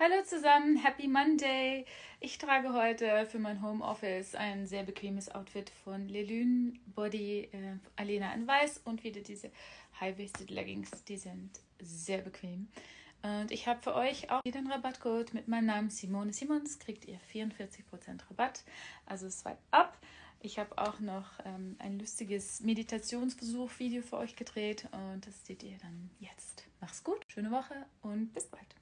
Hallo zusammen, Happy Monday! Ich trage heute für mein Homeoffice ein sehr bequemes Outfit von Lelune Body Alena in Weiß und wieder diese High-Waisted Leggings, die sind sehr bequem. Und ich habe für euch auch wieder einen Rabattcode mit meinem Namen Simone Simons, kriegt ihr 44% Rabatt, also swipe up. Ich habe auch noch ein lustiges Meditationsversuch-Video für euch gedreht und das seht ihr dann jetzt. Macht's gut, schöne Woche und bis bald!